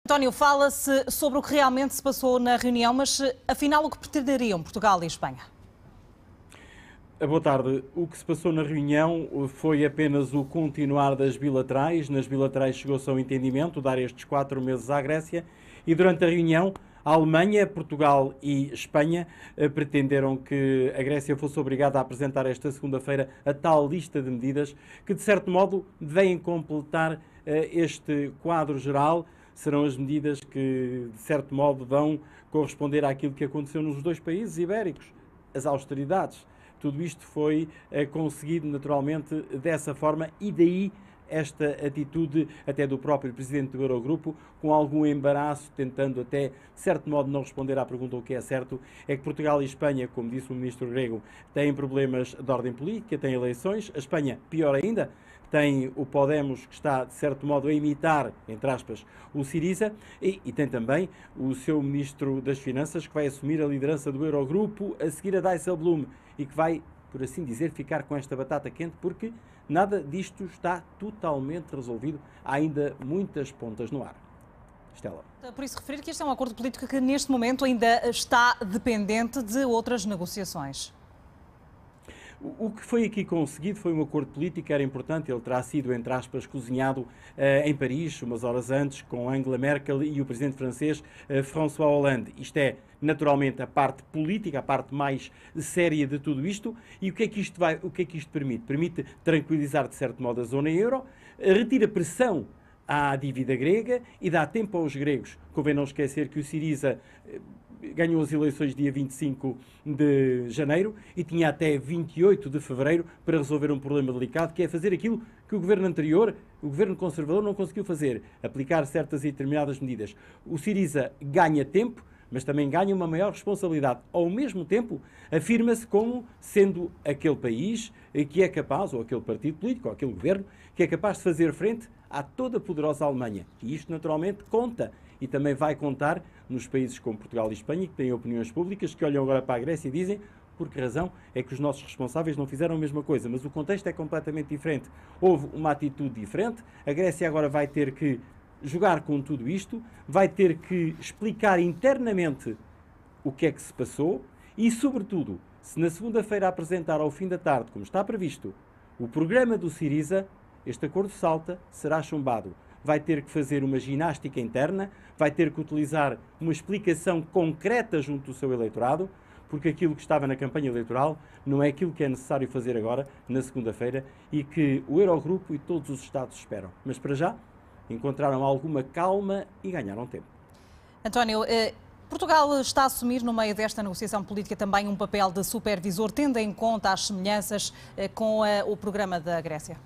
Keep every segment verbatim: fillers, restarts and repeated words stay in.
António, fala-se sobre o que realmente se passou na reunião, mas afinal o que pretenderiam Portugal e Espanha? Boa tarde. O que se passou na reunião foi apenas o continuar das bilaterais. Nas bilaterais chegou-se ao entendimento, dar estes quatro meses à Grécia, e durante a reunião a Alemanha, Portugal e Espanha pretenderam que a Grécia fosse obrigada a apresentar esta segunda-feira a tal lista de medidas que, de certo modo, vêm completar este quadro geral. Serão as medidas que, de certo modo, vão corresponder àquilo que aconteceu nos dois países ibéricos, as austeridades. Tudo isto foi conseguido naturalmente dessa forma e daí esta atitude até do próprio presidente do Eurogrupo, com algum embaraço, tentando até, de certo modo, não responder à pergunta. O que é certo é que Portugal e Espanha, como disse o ministro grego, têm problemas de ordem política, têm eleições. A Espanha, pior ainda, tem o Podemos, que está, de certo modo, a imitar, entre aspas, o Syriza, e, e tem também o seu ministro das Finanças, que vai assumir a liderança do Eurogrupo a seguir a Dijsselbloem, e que vai, por assim dizer, ficar com esta batata quente, porque nada disto está totalmente resolvido. Há ainda muitas pontas no ar. Estela. Por isso, referir que este é um acordo político que, neste momento, ainda está dependente de outras negociações. O que foi aqui conseguido foi um acordo político que era importante. Ele terá sido, entre aspas, cozinhado uh, em Paris, umas horas antes, com Angela Merkel e o presidente francês uh, François Hollande. Isto é, naturalmente, a parte política, a parte mais séria de tudo isto. E o que é que isto vai, o que é que isto permite? Permite tranquilizar, de certo modo, a zona euro, retira pressão à dívida grega e dá tempo aos gregos. Convém não esquecer que o Syriza ganhou as eleições dia vinte e cinco de janeiro e tinha até vinte e oito de fevereiro para resolver um problema delicado, que é fazer aquilo que o governo anterior, o governo conservador, não conseguiu fazer, aplicar certas e determinadas medidas. O Syriza ganha tempo, mas também ganha uma maior responsabilidade. Ao mesmo tempo, afirma-se como sendo aquele país que é capaz, ou aquele partido político, ou aquele governo, que é capaz de fazer frente à toda poderosa Alemanha. E isto, naturalmente, conta. E também vai contar nos países como Portugal e Espanha, que têm opiniões públicas, que olham agora para a Grécia e dizem por que razão é que os nossos responsáveis não fizeram a mesma coisa. Mas o contexto é completamente diferente. Houve uma atitude diferente. A Grécia agora vai ter que jogar com tudo isto, vai ter que explicar internamente o que é que se passou e, sobretudo, se na segunda-feira apresentar ao fim da tarde, como está previsto, o programa do Syriza, este acordo salta, será chumbado. Vai ter que fazer uma ginástica interna, vai ter que utilizar uma explicação concreta junto do seu eleitorado, porque aquilo que estava na campanha eleitoral não é aquilo que é necessário fazer agora, na segunda-feira, e que o Eurogrupo e todos os Estados esperam. Mas, para já, encontraram alguma calma e ganharam tempo. António, eh, Portugal está a assumir no meio desta negociação política também um papel de supervisor, tendo em conta as semelhanças eh, com eh, o programa da Grécia?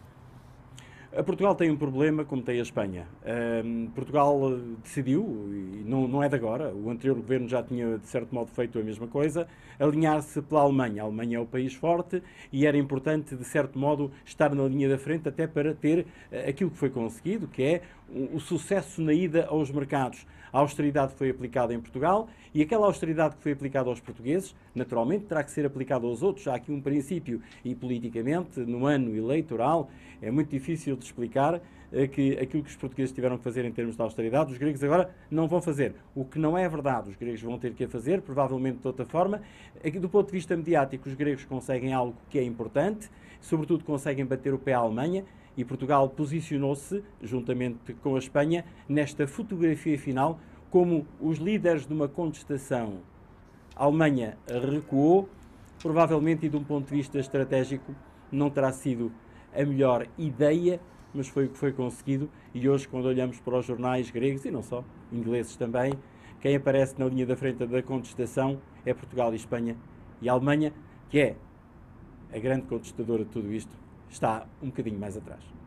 Portugal tem um problema como tem a Espanha. Um, Portugal decidiu, e não, não é de agora, o anterior governo já tinha de certo modo feito a mesma coisa, alinhar-se pela Alemanha. A Alemanha é o país forte e era importante de certo modo estar na linha da frente até para ter aquilo que foi conseguido, que é o, o sucesso na ida aos mercados. A austeridade foi aplicada em Portugal e aquela austeridade que foi aplicada aos portugueses, naturalmente terá que ser aplicada aos outros. Há aqui um princípio e politicamente, no ano eleitoral, é muito difícil de explicar que aquilo que os portugueses tiveram que fazer em termos de austeridade, os gregos agora não vão fazer. O que não é verdade, os gregos vão ter que a fazer, provavelmente de outra forma. Aqui, do ponto de vista mediático, os gregos conseguem algo que é importante, sobretudo conseguem bater o pé à Alemanha, e Portugal posicionou-se, juntamente com a Espanha, nesta fotografia final, como os líderes de uma contestação. A Alemanha recuou, provavelmente, e de um ponto de vista estratégico, não terá sido a melhor ideia, mas foi o que foi conseguido. E hoje, quando olhamos para os jornais gregos, e não só, ingleses também, quem aparece na linha da frente da contestação é Portugal e Espanha. E a Alemanha, que é a grande contestadora de tudo isto, está um bocadinho mais atrás.